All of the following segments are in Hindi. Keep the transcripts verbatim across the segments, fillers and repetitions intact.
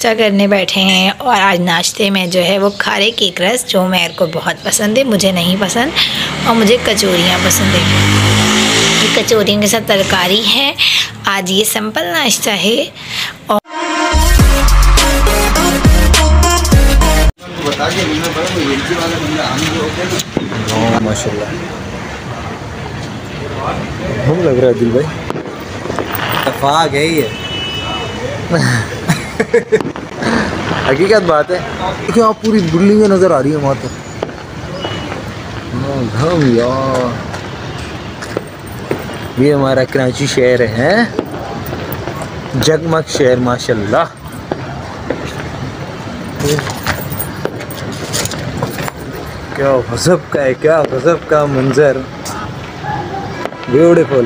नाश्ता करने बैठे हैं और आज नाश्ते में जो है वो खारे केक रस, जो मेरे को बहुत पसंद है, मुझे नहीं पसंद, और मुझे कचौरियाँ पसंद है। ये कचौरियों के साथ तरकारी है। आज ये सिंपल नाश्ता है। और माशाल्लाह हम लग रहा है दिल भाई, इत्तेफाक है ये। हकीकत बात है कि आप पूरी बिल्डिंगें नज़र आ रही है वहाँ तक। हम यार ये हमारा कराची शहर है, जगमग शहर माशाल्लाह। क्या गज़ब का है, क्या गज़ब का मंजर, ब्यूटीफुल।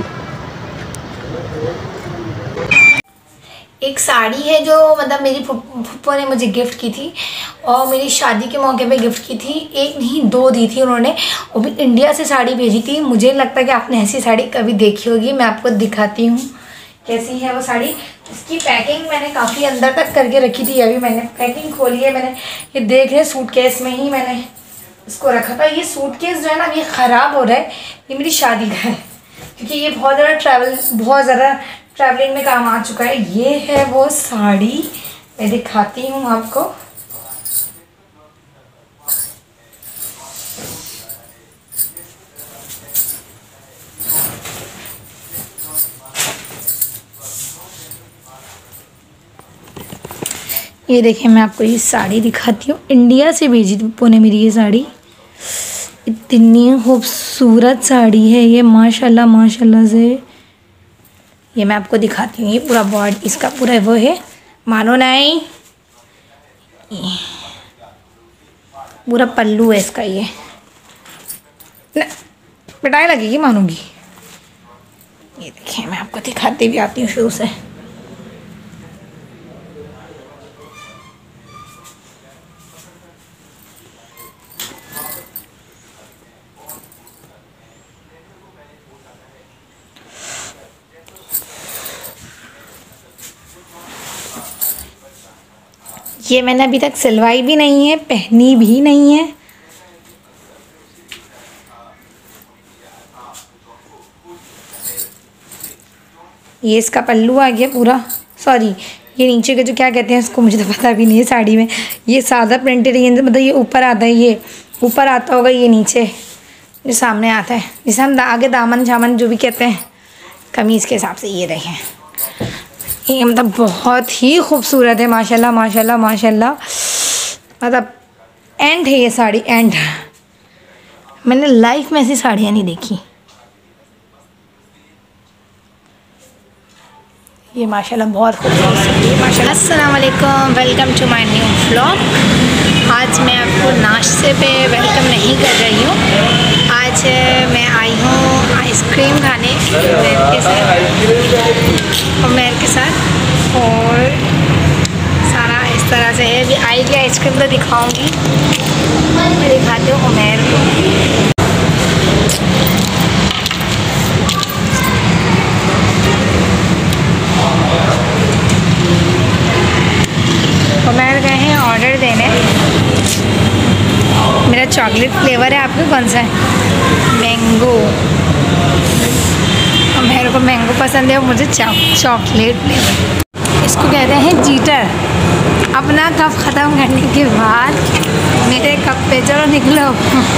एक साड़ी है जो मतलब मेरी फूफो ने मुझे गिफ्ट की थी और मेरी शादी के मौके पे गिफ्ट की थी। एक नहीं दो दी थी उन्होंने, वो भी इंडिया से साड़ी भेजी थी। मुझे लगता है कि आपने ऐसी साड़ी कभी देखी होगी। मैं आपको दिखाती हूँ कैसी है वो साड़ी। इसकी पैकिंग मैंने काफ़ी अंदर तक करके रखी थी। अभी मैंने पैकिंग खोली है, मैंने ये देख रहे सूटकेस में ही मैंने इसको रखा था। ये सूटकेस जो है ना ये ख़राब हो रहा है, ये मेरी शादी का है क्योंकि ये बहुत ज़्यादा ट्रैवल बहुत ज़्यादा ट्रैवलिंग में काम आ चुका है। ये है वो साड़ी, मैं दिखाती हूँ आपको। ये देखिए मैं आपको ये साड़ी दिखाती हूँ। इंडिया से भेजी थी पुणे मेरी ये साड़ी। इतनी खूबसूरत साड़ी है ये माशाल्लाह माशाल्लाह से। ये मैं आपको दिखाती हूँ। ये पूरा बॉडी इसका पूरा वो है, मानो नहीं, पूरा पल्लू है इसका। ये पिटाई लगेगी मानूंगी। ये देखिए मैं आपको दिखाती भी आती हूँ शुरू से। ये मैंने अभी तक सिलवाई भी नहीं है, पहनी भी नहीं है। ये इसका पल्लू आ गया पूरा। सॉरी, ये नीचे के जो क्या कहते हैं इसको मुझे तो पता भी नहीं है साड़ी में। ये सादा प्रिंटेड है, मतलब ये ऊपर आता है, ये ऊपर आता होगा, ये नीचे जो सामने आता है, जिसे हम आगे दामन झामन जो भी कहते हैं कमीज़ के हिसाब से। ये देखें, ये मतलब बहुत ही खूबसूरत है माशाल्लाह माशाल्लाह माशाल्लाह। मतलब एंड है ये साड़ी, एंड। मैंने लाइफ में ऐसी साड़ियाँ नहीं देखी। ये माशाल्लाह बहुत खूबसूरत है माशाल्लाह। अस्सलाम वालेकुम, welcome to my new vlog. आज मैं आपको नाश्ते पे वेलकम नहीं कर रही हूँ। आज मैं आई हूँ आइसक्रीम खाने उमैर के साथ उमैर के साथ और सारा इस तरह से है। अभी आई की आइसक्रीम तो दिखाऊंगी, मैं दिखाती हूँ उमैर को। उमैर गए हैं ऑर्डर देने। मेरा चॉकलेट फ्लेवर है, आपको कौन सा है? मैंगो। और मेरे को मैंगो पसंद है और मुझे चॉकलेट फ्लेवर। इसको कहते हैं जीटर। अपना कप ख़त्म करने के बाद मेरे कप पे चलो निकलो।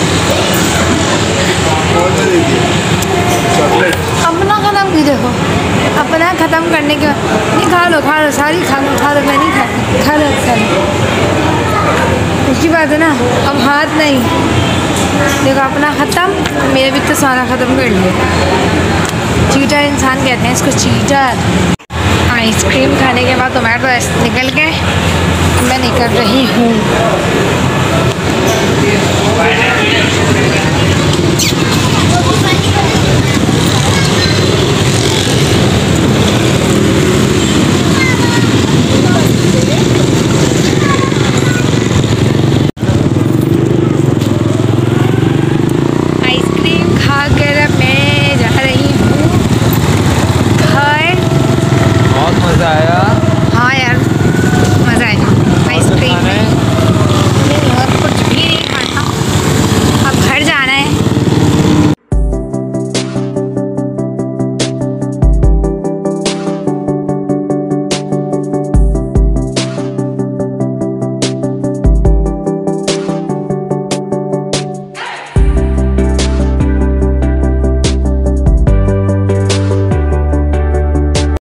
अपना ख़त्म की देखो, अपना ख़त्म करने के बाद नहीं, खा लो खा लो सारी खा लो खा लो, मैं नहीं खा खा लो खा लो। उसकी बात है ना, अब हाथ नहीं देखो, अपना ख़त्म, मेरे भी तो सारा ख़त्म कर लिया। चीटर इंसान कहते हैं इसको, चीटर। आइसक्रीम खाने के बाद तुम्हारे तो ऐसे निकल गए, मैं निकल रही हूँ।